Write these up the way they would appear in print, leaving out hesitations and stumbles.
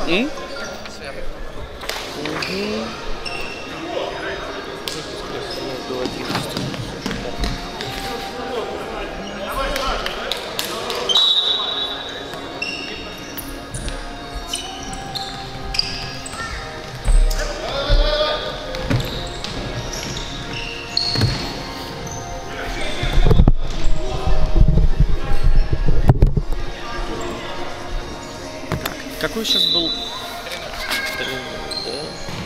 М? Какой сейчас был? 13, да?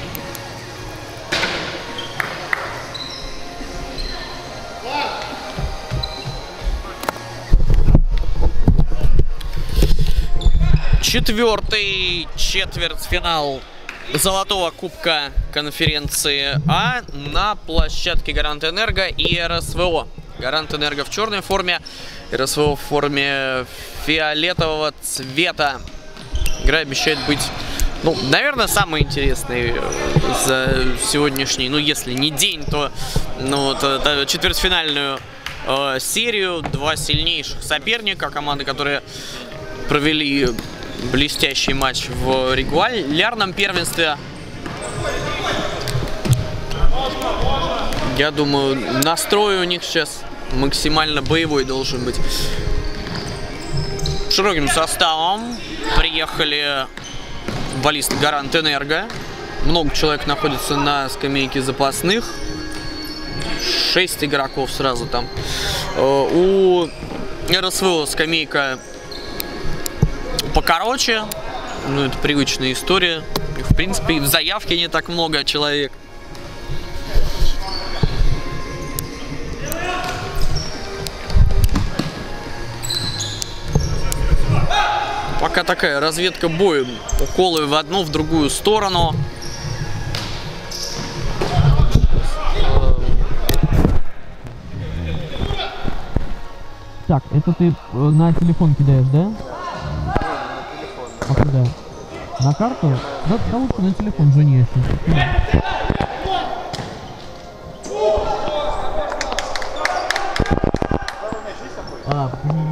Четвертый четвертьфинал Золотого Кубка конференции А на площадке Гарант Энерго и РСВО. Гарант Энерго в черной форме, РСВО в форме фиолетового цвета. Игра обещает быть, ну, наверное, самой интересной за сегодняшний, ну, если не день, то, ну, четвертьфинальную серию. Два сильнейших соперника, команды, которые провели блестящий матч в регулярном первенстве. Я думаю, настрой у них сейчас максимально боевой должен быть. Широким составом приехали футболисты Гарант Энерго. Много человек находится на скамейке запасных. 6 игроков сразу там. У РСВО скамейка покороче. Ну, это привычная история. И, в принципе, и в заявке не так много человек. Пока такая разведка боем. Уколы в одну, в другую сторону. Так, это ты на телефон кидаешь, да? А куда? На карту? Да лучше на телефон звони, если. А, блин.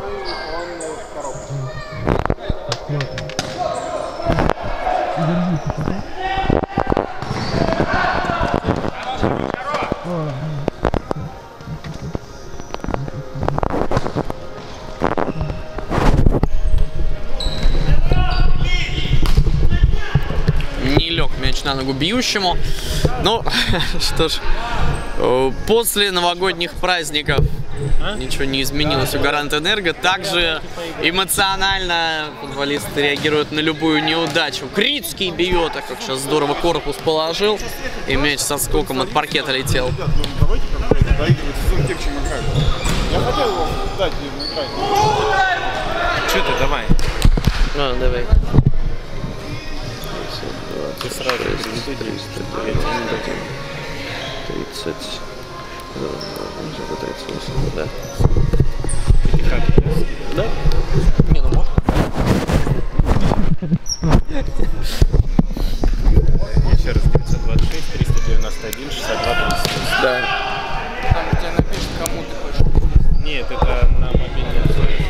Не лег мяч на ногу бьющему. Ну, что ж, после новогодних праздников ничего не изменилось у Гарант Энерго. Также эмоционально футболисты реагируют на любую неудачу. Крицкий бьет, а как сейчас здорово корпус положил. И мяч со скоком от паркета летел. Я хотел его дать ему играть. Че ты, давай. А, давай. 300, 30, 38, да. Да? Не, ну можно. Еще раз, 926, 391, 62, 30. Да. Там у тебя напишет, кому ты хочешь. Нет, это на мобильном телефоне.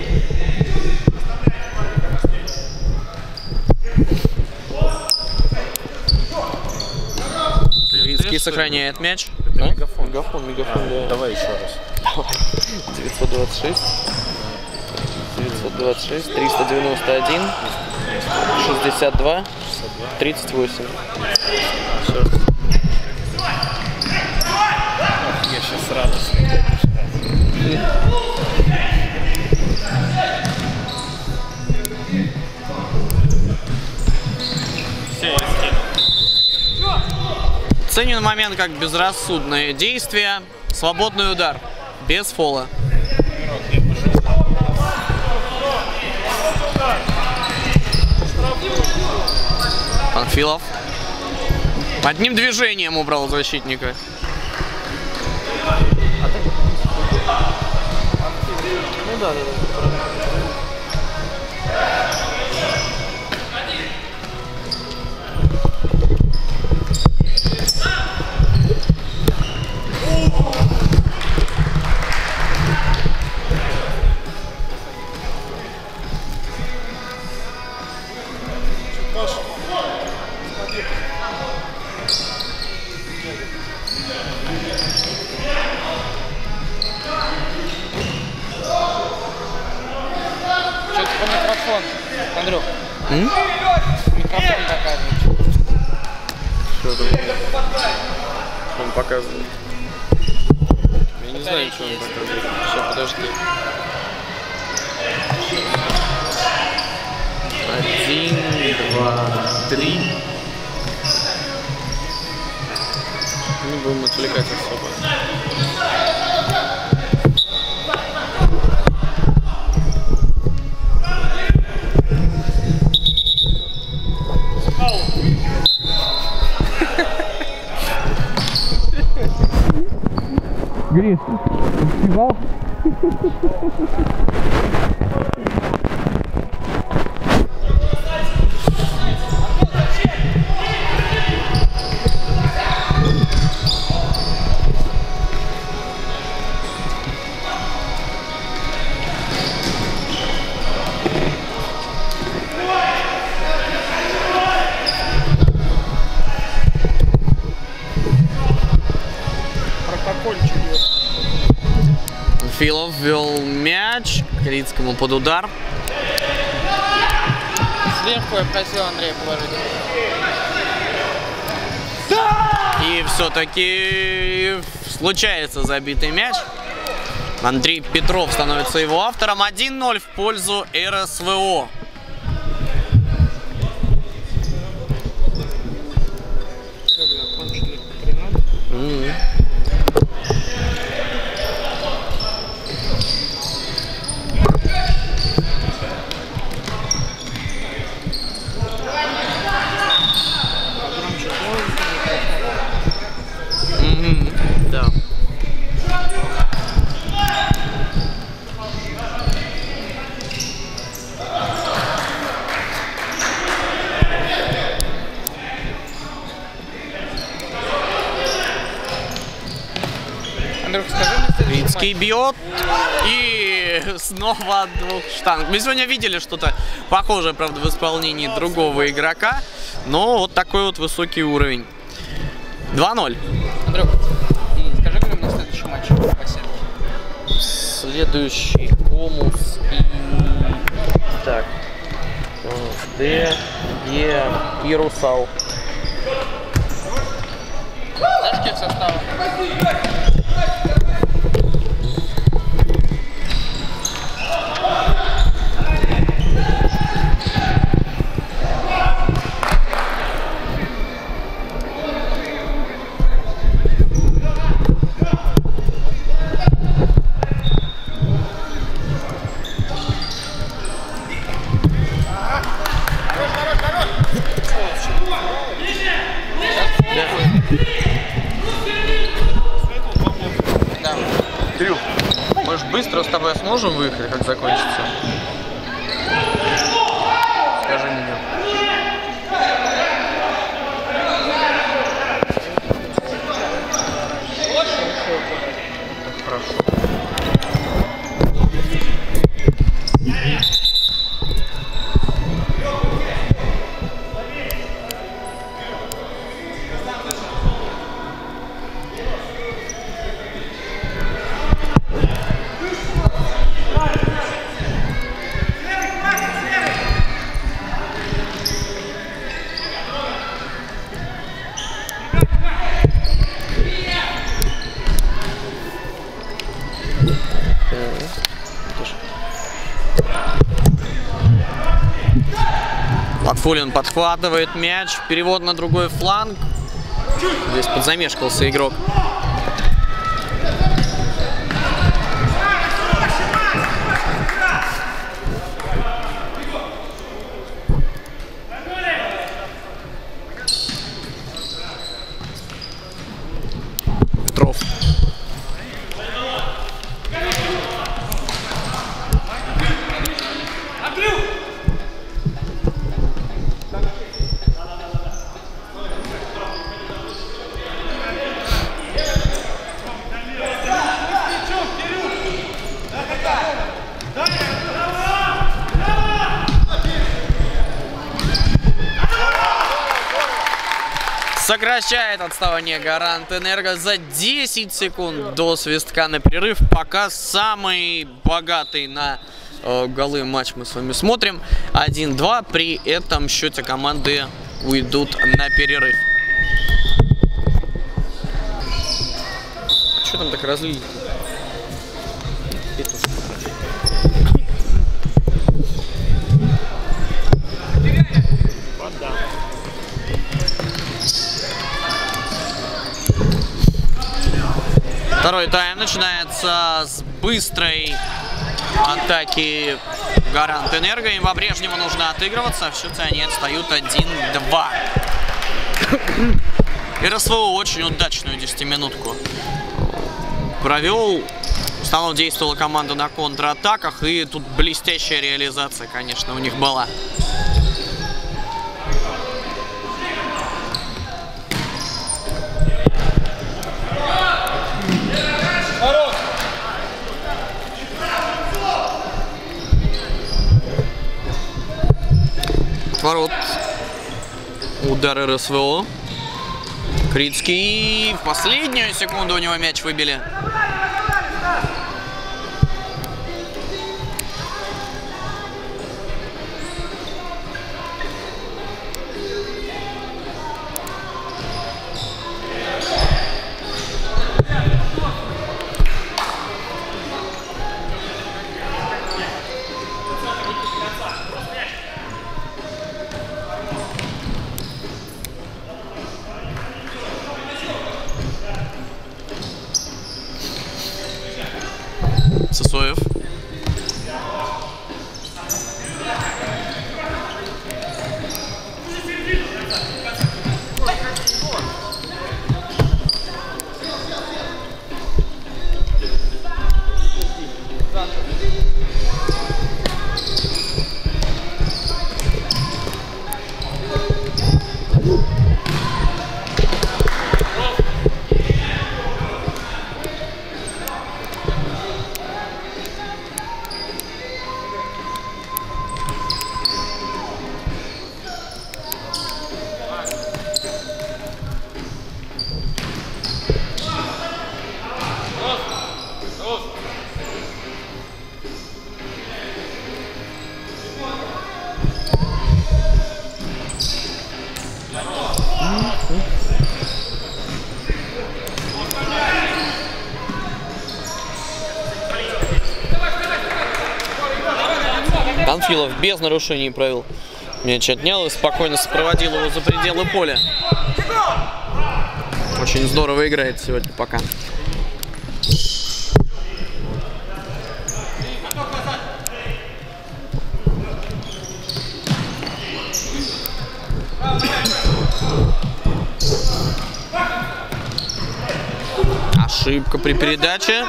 Крицкий сохраняет мяч. Это мегафон. Мегафон, да. Давай еще раз. 926, 391, 62, 38. Все. Я сейчас радостный. Все, я скину. Ценен момент как безрассудное действие. Свободный удар. Без фола. Панфилов одним движением убрал защитника. Ну да. Андрюх, микрофон показывает. Что там? Он показывает. Я не знаю, что он показывает. Сейчас, подожди. 1, 2, 3. Не будем отвлекать особо. Гриш, успевал? Протокольчик. Филов ввел мяч Крицкому под удар. Сверху я просил Андрея положить. И все-таки случается забитый мяч. Андрей Петров становится его автором. 1-0 в пользу РСВО. Да. Андрюх, скажи мне, Крицкий бьет. И снова от двух штанг. Мы сегодня видели что-то похожее, правда, в исполнении другого игрока. Но вот такой вот высокий уровень. 2-0. Андрюх, скажи, где у меня следующий матч по сетке? Следующий Комус и... Так. Д, Е и Русал. Знаешь, какие составы? Кирилл, может, быстро с тобой сможем выехать, как закончится? Скажи мне. Хорошо. Латфулин подхватывает мяч, перевод на другой фланг. Здесь подзамешкался игрок. Петров. Сокращает отставание Гарант Энерго за 10 секунд до свистка на перерыв. Пока самый богатый на голы матч мы с вами смотрим. 1-2. При этом счете команды уйдут на перерыв. Что там так разлили? Второй тайм начинается с быстрой атаки Гарант Энерго. Им по-прежнему нужно отыгрываться. В счете они отстают 1-2. РСВО очень удачную 10-минутку провел. В основном действовала команда на контратаках. И тут блестящая реализация, конечно, у них была. Ворот. Удар РСВО. Крицкий. В последнюю секунду у него мяч выбили. Сысоев. Панфилов без нарушений правил мяч отнял и спокойно сопроводил его за пределы поля. Очень здорово играет сегодня пока. Ошибка при передаче.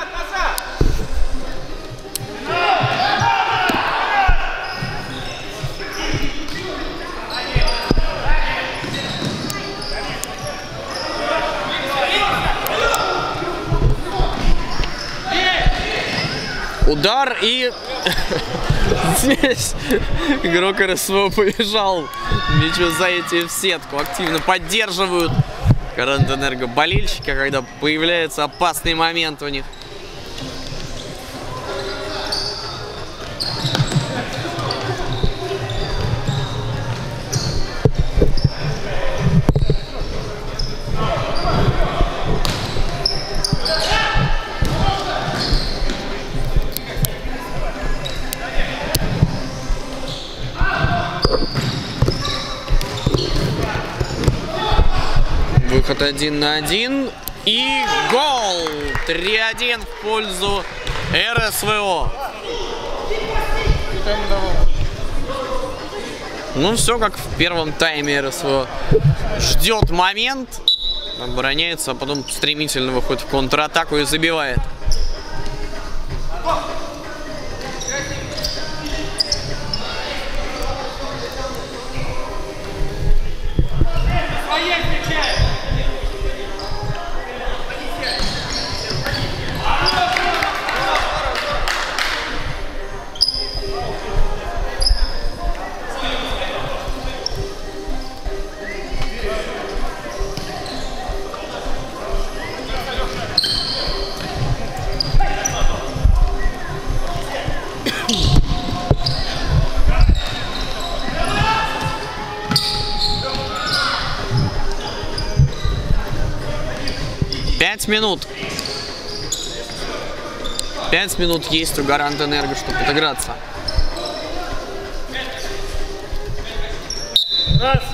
Удар и здесь игрок РСВО побежал. Мячу зайти в сетку. Активно поддерживают Гарант Энерго болельщика, когда появляется опасный момент у них. Выход 1 на 1 и гол! 3-1 в пользу РСВО. Ну, все как в первом тайме. РСВО ждет момент, обороняется, а потом стремительно выходит в контратаку и забивает. 5 минут. 5 минут есть у Гарант Энерго, чтобы отыграться. Раз.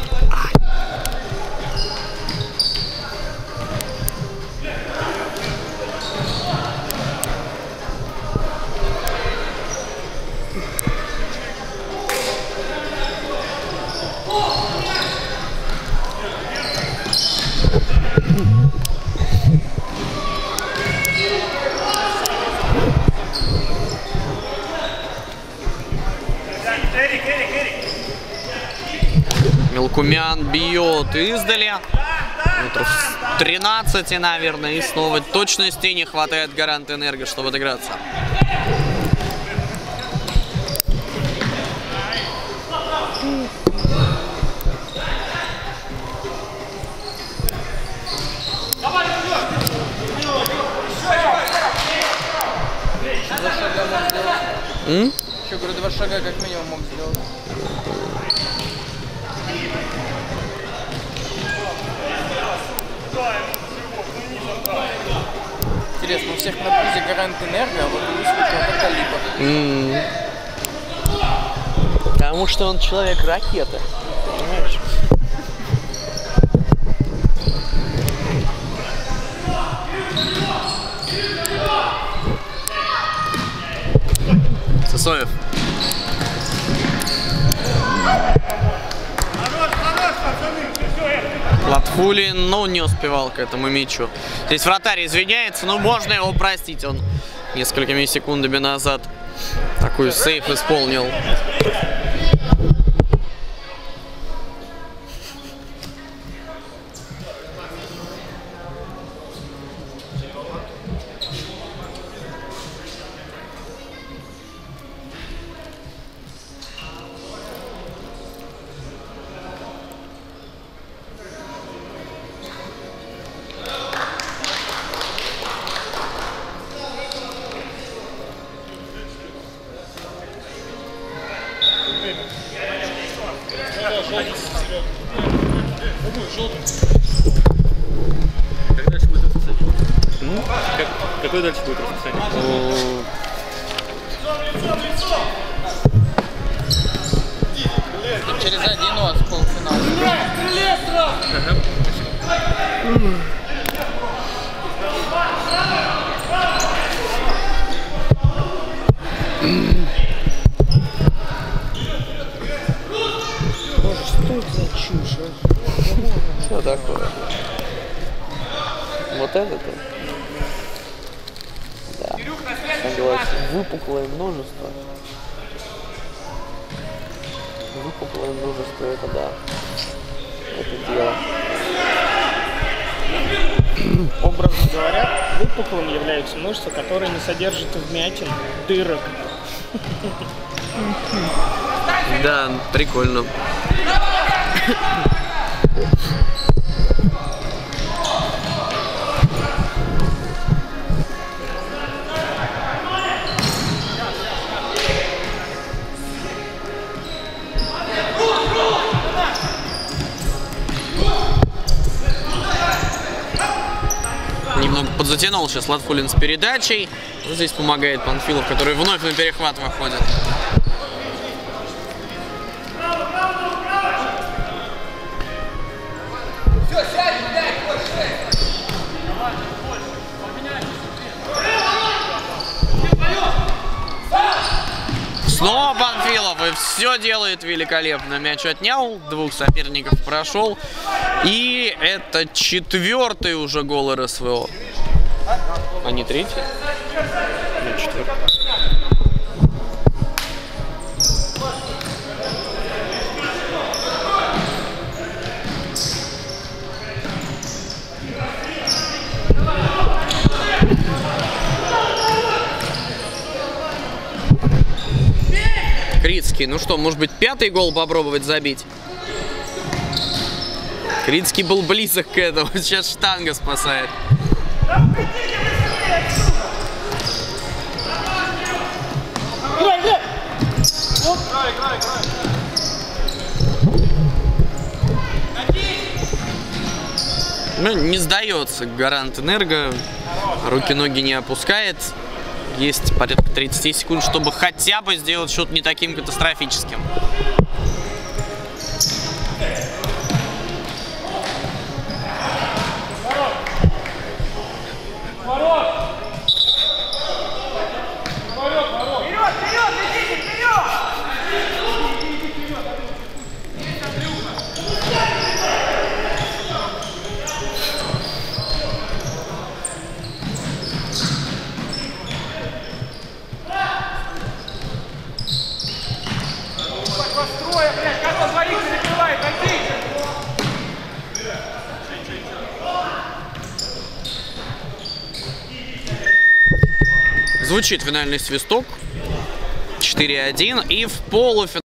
Мелкумян бьет издали. Метров 13, наверное. И снова точности не хватает Гарант Энерго, чтобы отыграться. Еще, говорю, 2 шага как минимум мог сделать. Интересно, у всех на пузе Гарант Энерго, а вот у Лысого Калипа. Потому что он человек-ракета. Понимаешь? Сысоев. Латфулин, ну, не успевал к этому мячу. Здесь вратарь извиняется, но можно его простить. Он несколькими секундами назад такой сейф исполнил. Какое дальше будет расписание? Через 1 от полуфинала. Боже, что это за чушь, а? Что такое? Вот это-то? Да. Согласен. Выпуклое множество. Выпуклое множество, это да. Это дело. Образно говоря, выпуклым являются мышцы, которые не содержат вмятин, дырок. Да, прикольно. Немного подзатянул сейчас Латфулин с передачей. Здесь помогает Панфилов, который вновь на перехват выходит. Снова Панфилов, и все делает великолепно. Мяч отнял, 2 соперников прошел. И это 4-й уже гол РСВО. А не 3-й? Нет, 4-й. Крицкий, ну что, может быть, 5-й гол попробовать забить? Крицкий был близок к этому, сейчас штанга спасает. Ну, не сдается Гарант Энерго. Руки-ноги не опускает. Есть порядка 30 секунд, чтобы хотя бы сделать счет не таким катастрофическим. Звучит финальный свисток. 4-1. И в полуфинале